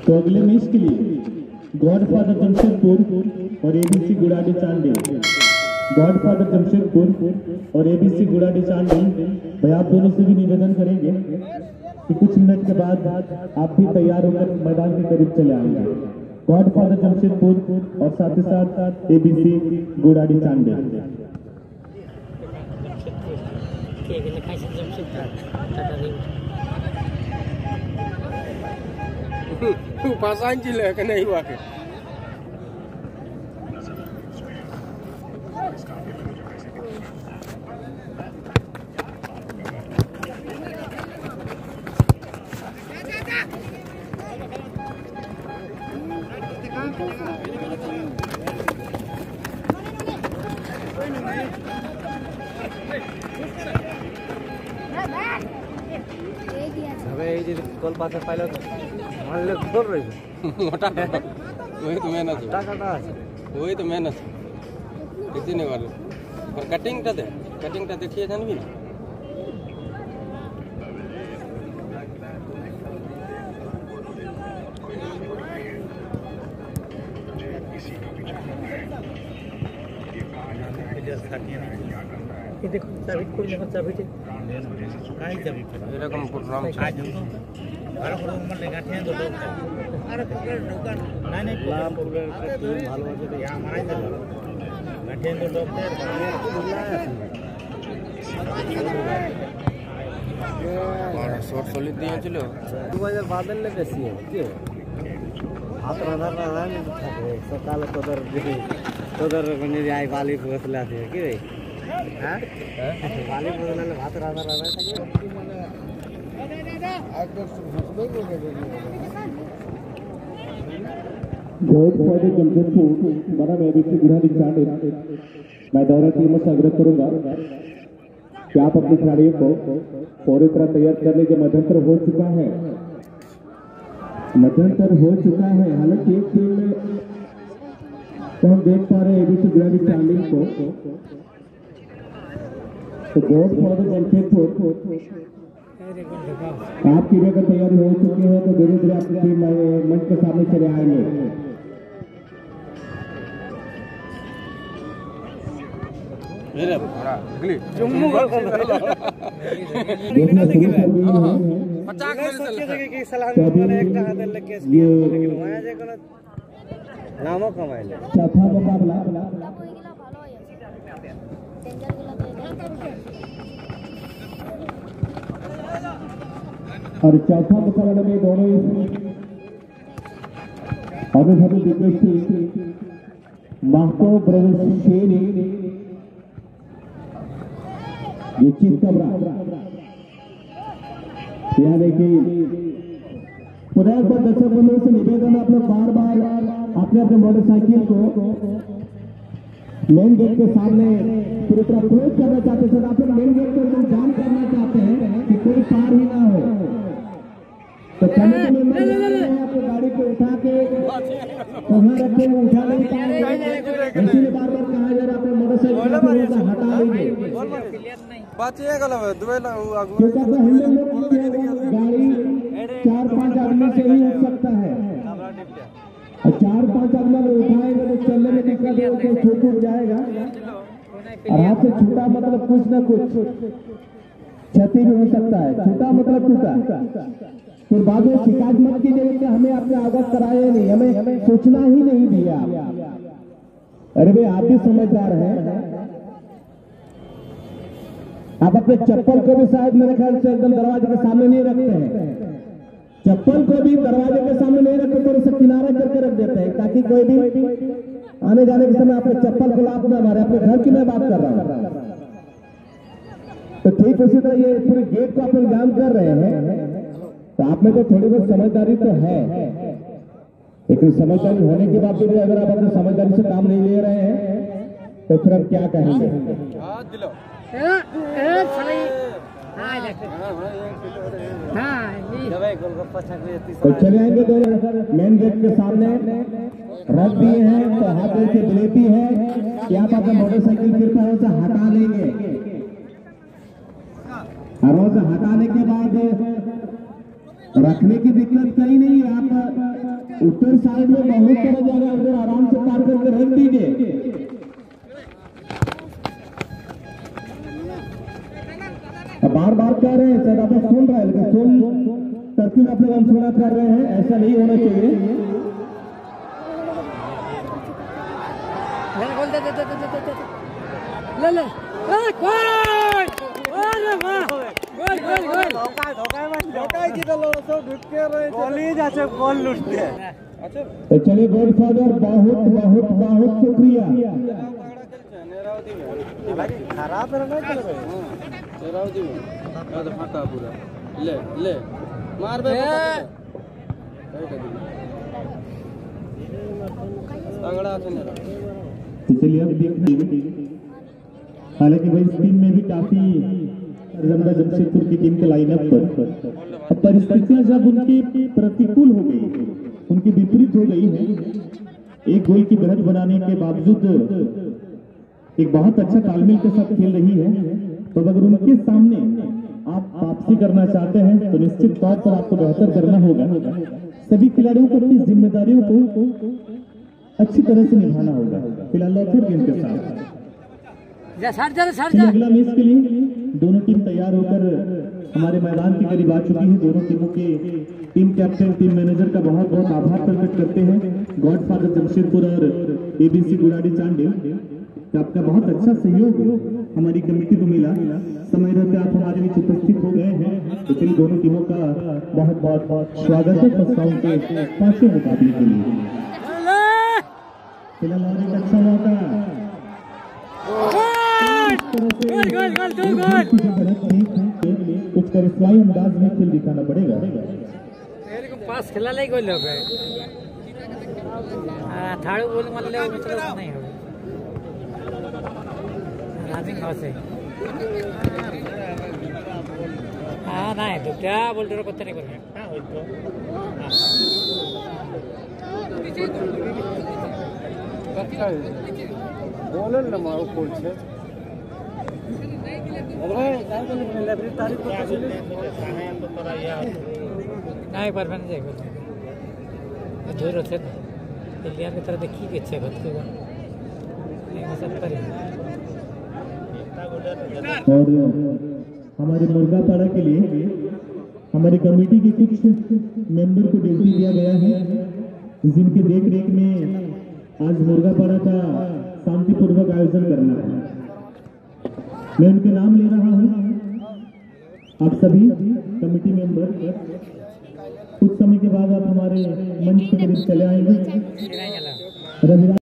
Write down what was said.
तो अगले मैच के लिए गॉडफादर जमशेदपुर और एबीसी गुड़ाडी चांडिल, गॉडफादर जमशेदपुर और एबीसी गुड़ाडी चांडिल, भाई आप दोनों से भी निवेदन करेंगे कि कुछ मिनट के बाद आप भी तैयार होकर मैदान के करीब चले आएंगे। गॉडफादर जमशेदपुर और साथ ही साथ एबीसी गुड़ाडी चांडिल। पासान जिले का नहीं हुआ के कल पास पाइल तो मोटा वही तो मेहनत वही तो मेहनत किसी नहीं वाले और कटिंग टा देखिए जानवी ना देखो चाबी कोई नहीं चाबी काई चाबी এরকম প্রোগ্রাম आज हम আর কোনো মানে গাঠিয়া তো লোক আর দোকান নাই নাই লাম পুরো টিম ভালো আছে তো ইয়া মারাই দিল গাঠিয়া তো লোকদের और शॉर्ट सॉलिड দিয়েছিল 2000 বাদল ले বেশি কি हाथ राधा नहीं থাকে সকাল তোদের মানে আই বালি বসলা আছে কি রে হ্যাঁ বালি বদলালে ভাত রাধা থাকে गॉडफादर जमशेदपुर बना मैं एबीसी गुड़ाडी चांडिल, मैं दौरा टीम से आग्रह करूंगा कि आप अपने खिलाड़ियों को पूरी तरह तैयार कर लीजिए। मध्यंतर हो चुका है, हालांकि एक टीम में तो हम देख पा रहे हैं एबीसी गुड़ाडी चांडिल को, तो गॉडफादर जमशेदपुर आपकी जगह तैयारी हो चुकी है, तो धीरे धीरे आपकी टीम मंच के सामने चले आएंगे। नामों कमाएंगे चौथा मुकाबला और चौथा मुकाबला में दोनों अनुभवी दिग्गज महतो ब्रदर्स शेरी ये चित्तबरा यहाँ देखिए पुनः एक बार दर्शक बंधुओं से निवेदन है, आप लोग बार बार अपने मोटरसाइकिल को मेन गेट के सामने पूरी तरह क्लोज करना चाहते हैं। आप लोग मेन गेट को एकदम जाम करना चाहते हैं कि कोई पार ही ना हो, तो चलने के लिए आपको गाड़ी को उठा के कहाँ रखे उठा नहीं पाएंगे, इसीलिए बार बार कहा जा रहा है अपने मोटरसाइकिल को हटा लीजिए। गाड़ी 4-5 आदमी से ही उठ सकता है, और 4-5 आदमी अगर उठाएंगे तो चलने में दिक्कत है, तो छूट जाएगा। और हाथ से छूटा मतलब कुछ न कुछ क्षति भी हो सकता है, छूटा मतलब टूटा। फिर बाद में शिकायत मत कीजिए कि हमें आपने अवगत कराया नहीं, हमें सूचना ही नहीं दिया। अरे भाई आप भी समझदार हैं, आप अपने चप्पल को भी शायद मेरे ख्याल से एकदम दरवाजे के सामने नहीं रखते हैं, चप्पल को भी दरवाजे के सामने नहीं रखते, तो उसे किनारा करके रख देते हैं ताकि कोई भी आने जाने के समय अपने चप्पल को लाभ न मारे। अपने घर की मैं बात कर रहा हूँ, तो ठीक उसी तरह ये पूरे गेट को आप लोग जाम कर रहे हैं, तो आप में तो थोड़ी बहुत समझदारी तो है, लेकिन समझदारी होने के बावजूद अगर आप अपने समझदारी से काम नहीं ले रहे हैं तो फिर आप क्या कहेंगे। तो चले आएंगे दोनों मेन गेट के सामने रख दिए हैं, तो हाथ से विनती है कि आप अपना मोटरसाइकिल कृपया से हटा लेंगे, और उसे हटाने के बाद रखने की दिक्कत कहीं नहीं है। आप उत्तर साइड में बहुत सारा जगह उधर आराम से पार करके रख दीजिए। बार बार कह रहे हैं, शायद आप लोग सुन रहे हैं, लेकिन सुन करके आप लोग अनसुना कर रहे हैं, ऐसा नहीं होना चाहिए। ले ले तो चलिए गॉडफादर, बहुत बहुत बहुत शुक्रिया। खराब फाका पूरा ले ले मार बे तंगड़ा से इसलिए अब देखिए, हालांकि भाई इस टीम में भी काफी रमदा जमशेदपुर की टीम के लाइनअप पर परिस्थितियां जब उनकी प्रतिकूल हो गई, उनकी विपरीत हो गई है, एक गोल की बढ़त बनाने के बावजूद एक बहुत अच्छा तालमेल के साथ खेल रही है, तो अगर उनके सामने आप वापसी करना चाहते हैं तो निश्चित तौर पर आपको बेहतर करना होगा। सभी खिलाड़ियों को अपनी जिम्मेदारियों को अच्छी तरह से निभाना होगा। फिलहाल लॉकर गेम के साथ अगला मैच के लिए दोनों टीम तैयार होकर हमारे मैदान के करीब आ चुकी है। दोनों टीमों के टीम कैप्टन, टीम मैनेजर का बहुत बहुत आभार प्रकट करते हैं। गॉडफादर जमशेदपुर और एबीसी गुड़ाडी चांडिल, आपका बहुत अच्छा सहयोग हमारी कमेटी को मिला। समय रहते आप हमारे बीच उपस्थित हो गए हैं, तो चलिए दोनों टीमों का बहुत बहुत स्वागत है फर्स्ट के पांचवें मुकाबले के लिए। फिलहाल और एक अच्छा मौका, कुछ करिश्माई अंदाज में खेल दिखाना पड़ेगा। पास खेला नहीं गोल हो गए, थाड़ू गोल मतलब मतलब नहीं हो से नहीं तो क्या बोल रहे पता नहीं बोलन ना मारो कोल से नहीं पर मैंने देखो जोर होते दिल्ली की तरह देखी कि अच्छे बात और हमारे मुर्गापाड़ा के लिए हमारी कमेटी के कुछ मेंबर को ड्यूटी दिया गया है, जिनकी देख रेख में आज मुर्गापाड़ा का शांतिपूर्वक आयोजन करना है। मैं उनके नाम ले रहा हूं। आप सभी कमेटी मेंबर कुछ समय के बाद आप हमारे मंच के करीब चले आएंगे।